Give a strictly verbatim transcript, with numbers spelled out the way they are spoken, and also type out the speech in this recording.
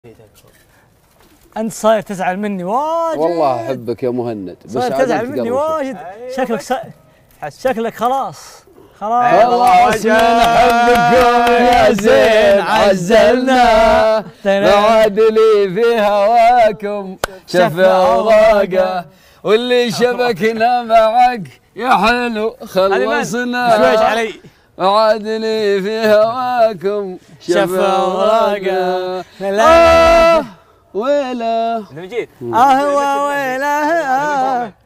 انت صاير تزعل مني واجد. والله احبك يا مهند، بس صاير تزعل مني واجد. شكلك س... شكلك خلاص خلاص خلاص من حبكم يا زين عزلنا، ما عاد لي في هواكم شفع وضاقه، واللي شبكنا معك يا حلو خلصنا، شويش علي ما عاد لي في هواكم شفع وضاقه. لا ويله مجيد اه ويله